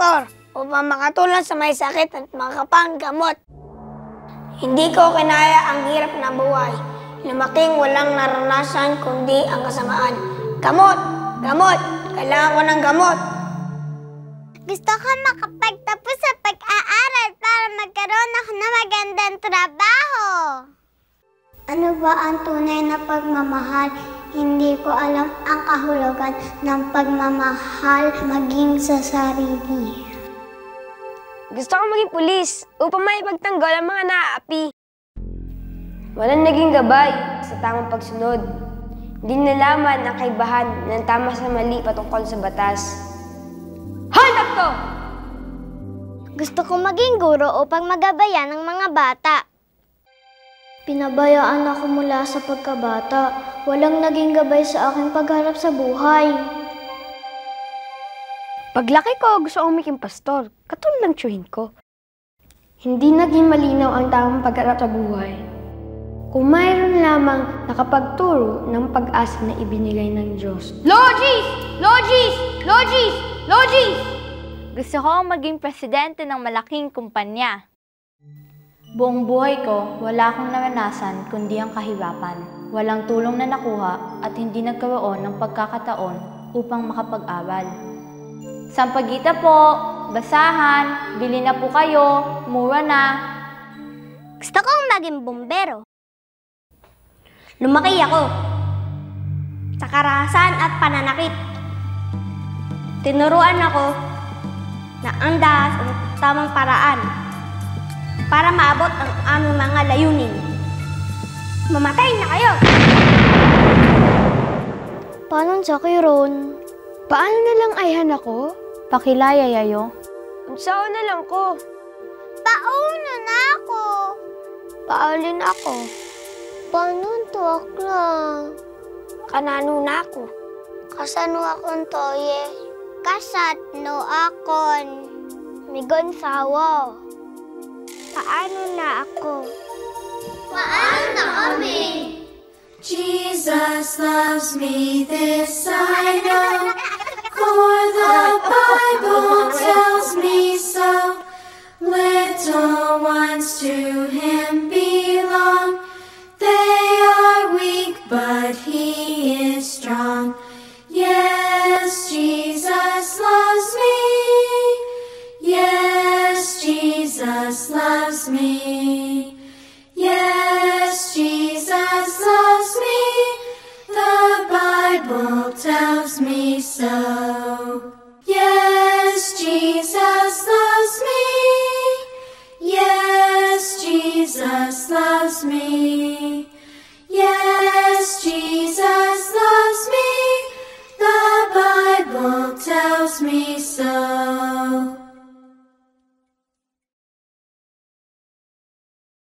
pastor upang makatulong sa may sakit at makapanggamot. Hindi ko kinaya ang hirap na buhay. Lumaking walang naranasan kundi ang kasamaan. Gamot! Gamot! Kailangan ko ng gamot! Gusto ko makapagtapos sa pag-aaral para magkaroon ako ng magandang trabaho. Ano ba ang tunay na pagmamahal? Hindi ko alam ang kahulugan ng pagmamahal maging sa sarili. Gusto ko maging pulis upang maipagtanggol ang mga naaapi. Walang naging gabay sa tamang pagsunod. Hindi nalaman ang kaibahan ng tama sa mali patungkol sa batas. Hanap ko! Gusto ko maging guro upang magabayan ang mga bata. Pinabayaan ako mula sa pagkabata. Walang naging gabay sa aking pagharap sa buhay. Paglaki ko, gusto kong maging pastor, katulad ng tiyuhin ko. Hindi naging malinaw ang tamang pagharap sa buhay. Kung mayroon lamang nakapagturo ng pag-asa na ibinigay ng Diyos. Logis! Logis! Logis! Logis! Gusto kong maging presidente ng malaking kumpanya. Buong buhay ko, wala akong naranasan kundi ang kahirapan. Walang tulong na nakuha at hindi nagkaroon ng pagkakataon upang makapag-aral. Sampaguita po, basahan, bili na po kayo, mura na. Gusto kong maging bumbero. Lumaki ako sa karahasan at pananakit. Tinuruan ako na ang dahas ang tamang paraan para maabot ang aming mga layunin. Mamatay na kayo! Paano sa Ron? Paano na lang ayhan ako? Pakilaya, yayo. Unsaon na lang ko. Pauna na ako. Paalin ako. Paano to akla? Kanano na ako. Kasano akon toye? Kasatno akon. Migon sawo. Paano na ako? Paano na kami? Jesus loves me, this I know, for the Bible tells me so. Little ones to Him belong. They are weak, but He is strong. Yes, Jesus loves me. Yes, Jesus loves me. Yes, Jesus loves me. The Bible tells me so. Yes, Jesus loves me. Yes, Jesus loves me.